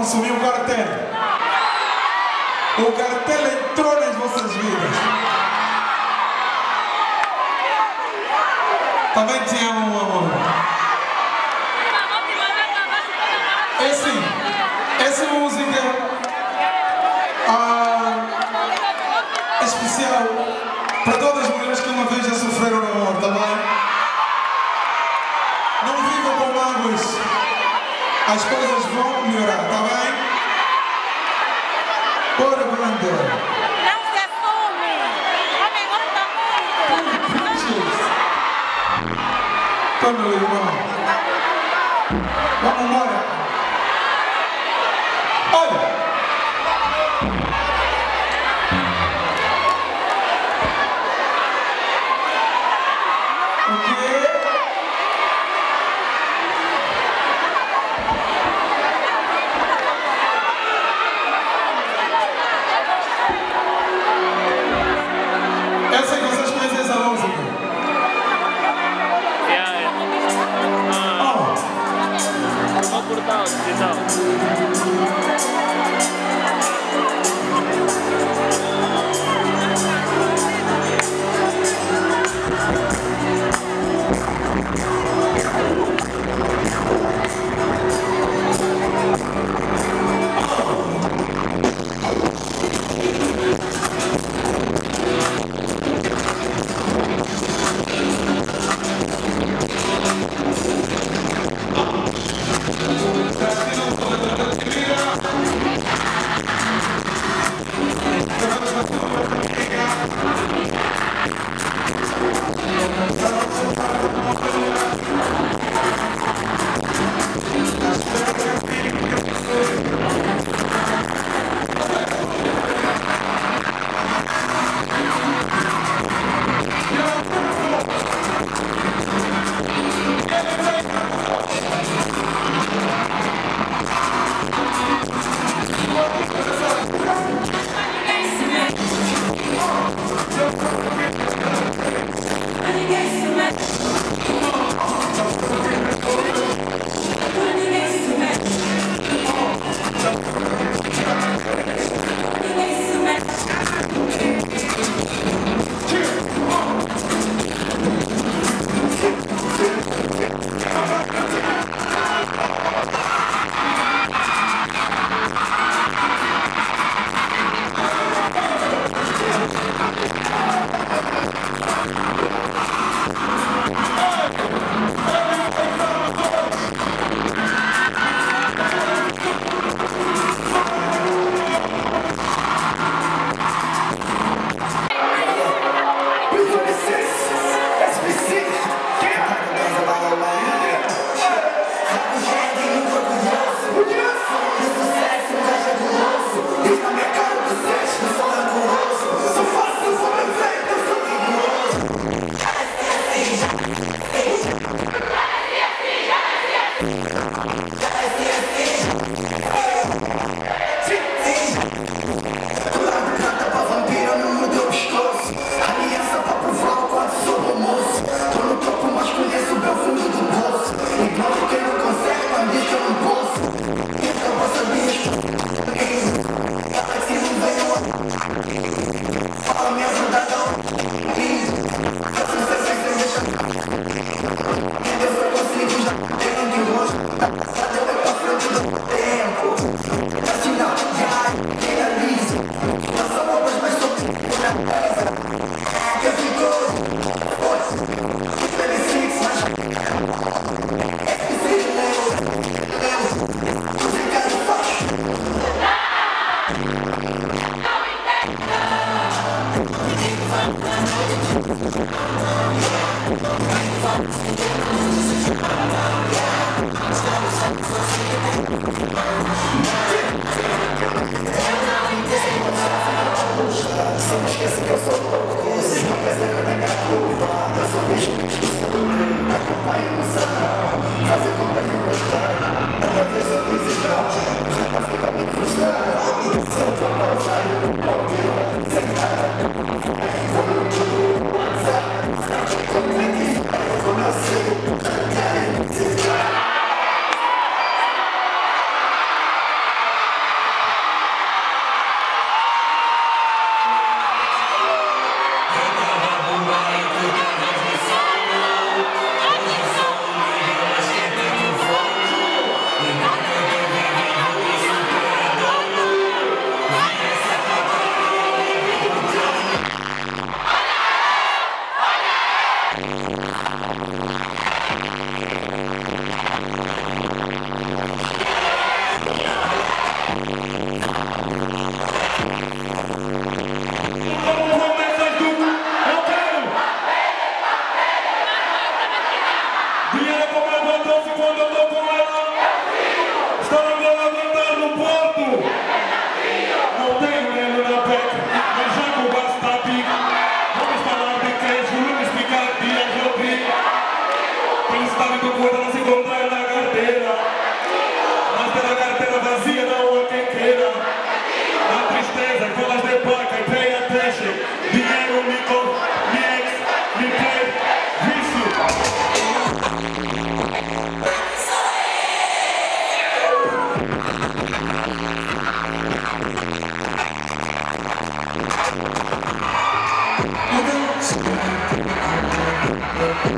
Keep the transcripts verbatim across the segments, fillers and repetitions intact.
consumir o cartel. O cartel entrou nas vossas vidas. Também te amo, meu amor. É assim, essa música ah, é especial para todas as mulheres que uma vez já sofreram no amor, tá bem? Não vivam com mágoas. As coisas vão melhorar, tá bem? Bora, Branda! Não se assume! Homem gosta muito! Tá, meu irmão? Vamos embora! Olha! O quê?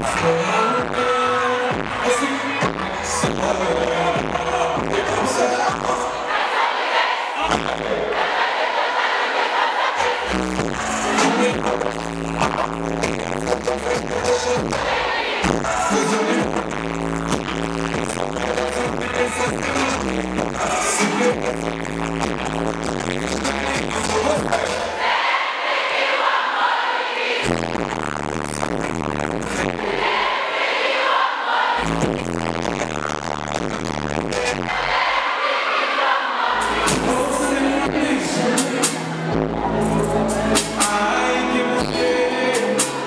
I give a shit.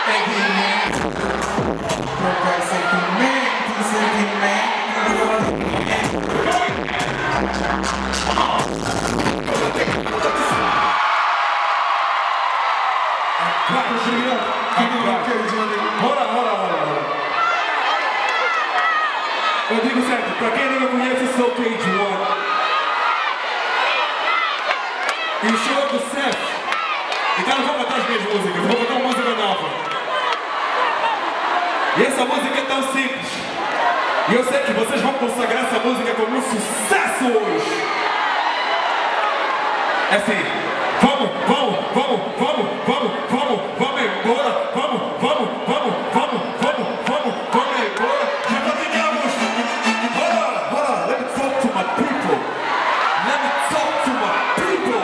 sentimento. Trocar sentimento, sentimento. Hold on, hold on, hold on. Eu digo certo, pra quem não conhece Soul Cage One, e o show do Seth, então eu vou botar as minhas músicas, eu vou botar uma música nova. E essa música é tão simples. E eu sei que vocês vão consagrar essa música como um sucesso hoje. É assim, vamos, vamos, vamos, vamos, vamos, vamos, vamos embora, vamos, vamos, vamos, vamos, vamos, vamos, vamos embora. Já fatigamos. Hold on, hold on, let me talk to my people. Let me talk to my people.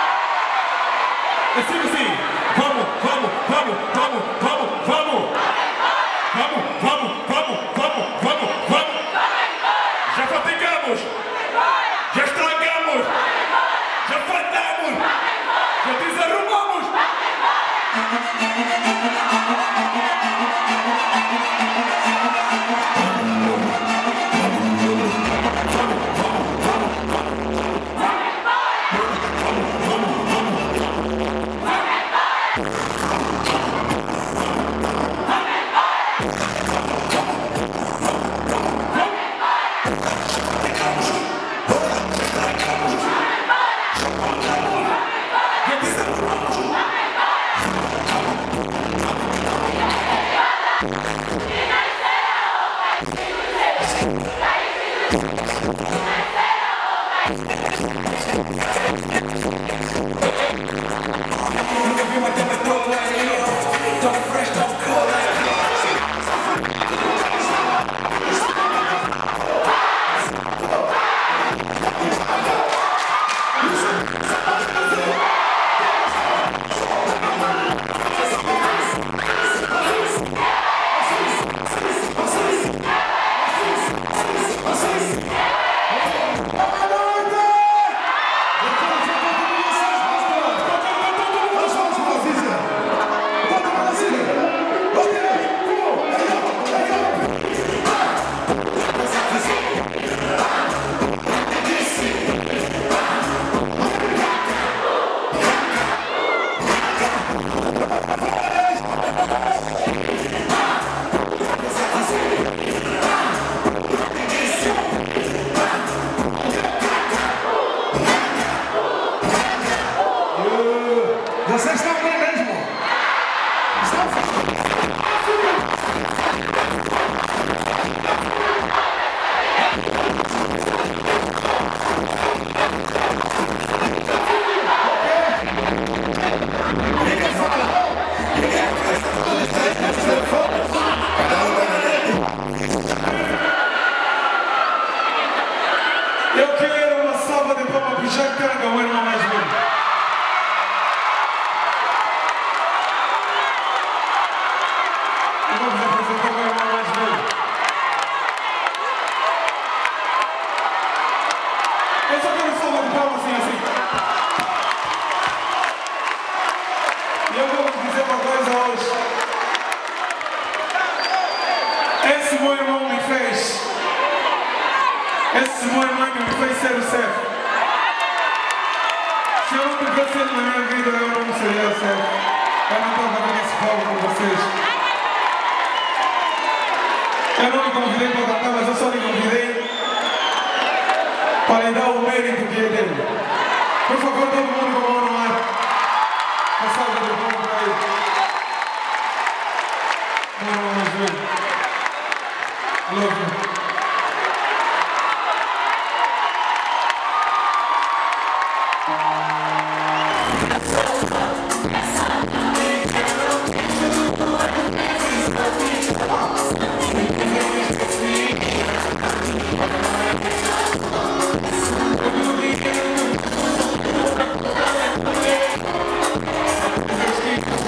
É sempre assim, vamos, vamos, vamos, vamos, vamos, vamos. Vamos, vamos, vamos, vamos, vamos, vamos. Já fatigamos. Já estragamos. Já falhamos. Já desarrumamos. Vocês estão bem mesmo? Estão? Eu quero uma salva de palmas para o Jack Kanga, o irmão mais velho. Vamos apresentar o irmão mais velho. Eu só quero salva de palmas assim, assim. E eu vou dizer uma coisa hoje. Esse meu irmão me fez. Esse meu irmão que me fez ser o Seth. Se eu não tivesse ele na minha vida, eu não seria o Seth. Eu não estava nesse palco com vocês. Eu não lhe convidei para cantar, mas eu só lhe convidei para lhe dar o mérito que é dele. Por favor, todo mundo com a mão no ar. Uma salva de palmas para ele. Meu irmão mais velho. Love you.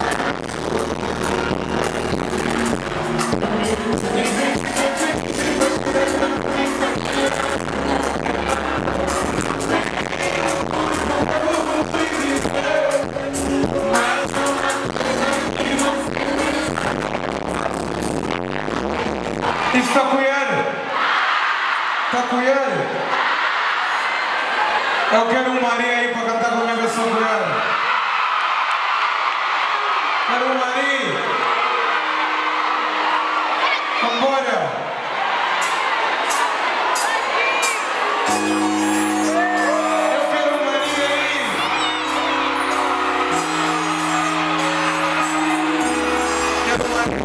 Thank you. Isto está a colher? Está a colher? Eu quero um Maria aí para cantar comigo essa colher. Quero um Maria. Vambora. Eu quero um Maria aí. Quero um Maria.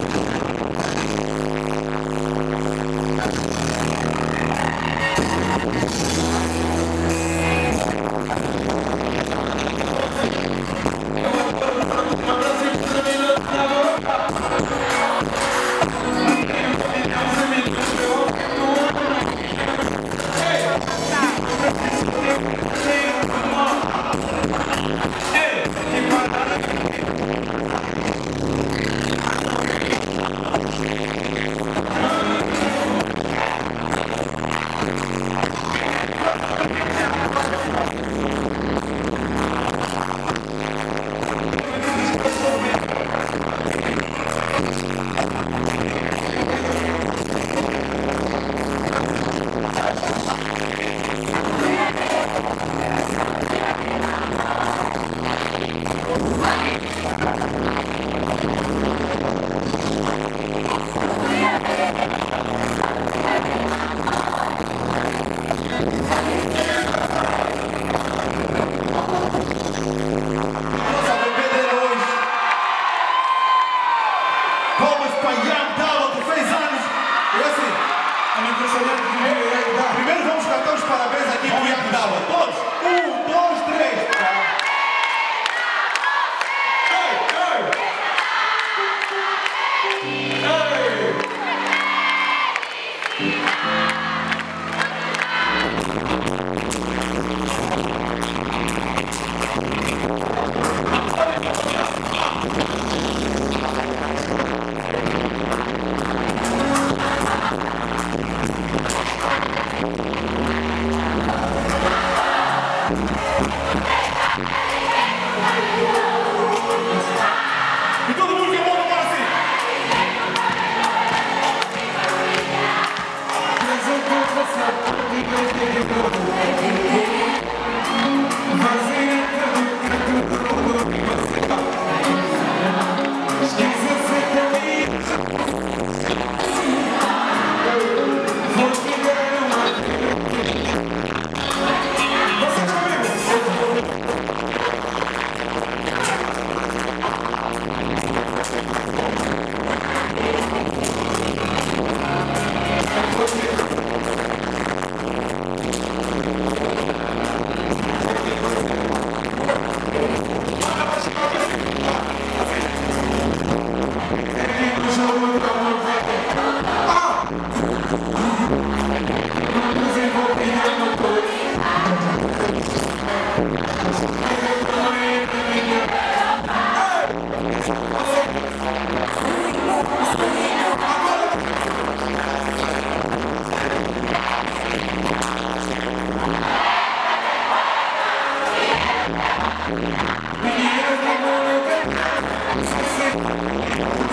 Primeiro vamos cantar os parabéns aqui pro Young Dava. Todos. Um, dois, três. Ei, ei. E todo mundo que manda agora assim. Menina,